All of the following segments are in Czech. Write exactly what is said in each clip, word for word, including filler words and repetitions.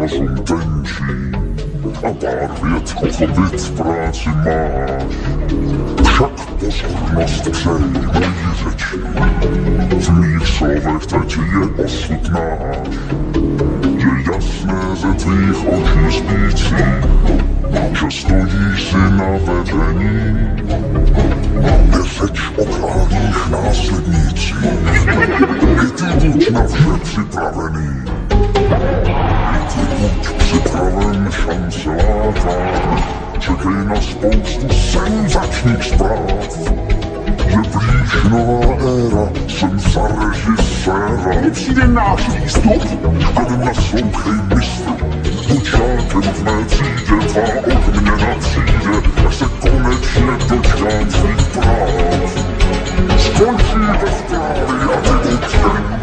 rozum tęci, a barwie tylko byt pracy masz. Wszak pozorność przejmujcie ci, w miksowe chcecie je osud nasz. Je jasne ze twych oczu zbici, że stoisz na wedeni. Jesteś okradnych následnici, i ty buď na vše připravený. I ty buď připraven šance látat, čekej na spoustu senzačních zpráv. Je blíž nová éra, jsem za režiséra. Kdy přijde náš výstup? Jen naslouchej mistru, buď žákem v mé třídě, tvá odměna přijde, až se konečně dočkám svých práv. Skončí ve zprávy a ty buď ten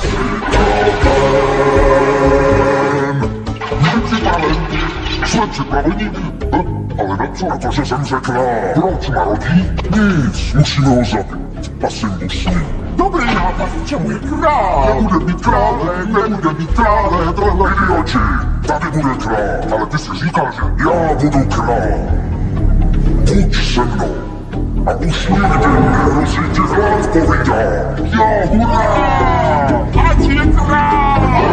připraven. Jsme připraveni? Ale na co? Na to, že jsem řekla. Proč narodí? Nic, musíme ho zabít. Pasimbu s ním. Dobrý nápad, čemu je král? Nebude mít krále, nebude mít krále, tohle idioti. Tady bude král, ale ty si říkal, že já budu král. Buď se mnou a už nikdy nehrozí ti hlad povídám. Já hurá! Ať je král!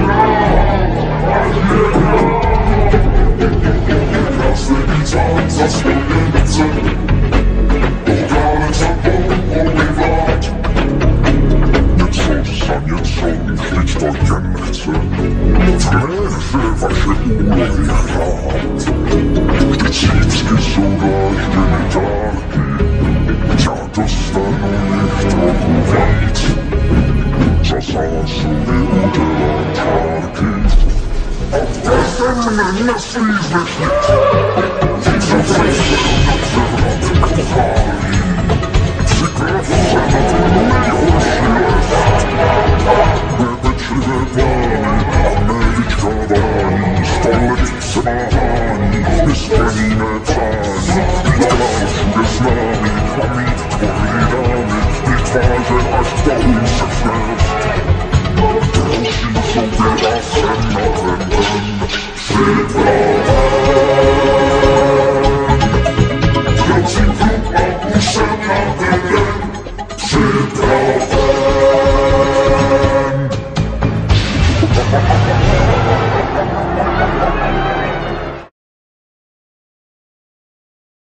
Krásný sám za spojence, krále za obyvat. Něco za něco, vždyť to jen chce. V méře vaše úlohy hrát. Vždyť sícky jsou dlážděny dárky, já dostanu jich trochu víc. Za zásluhy udělám čárky. A beze mne neslízneš nic. Více přesvědom na převrat pochálí. Připrav se na ten nejhorší les. Nebečlivé plány a mé vyčkávání, sto let přemáhání, nesplněné přání.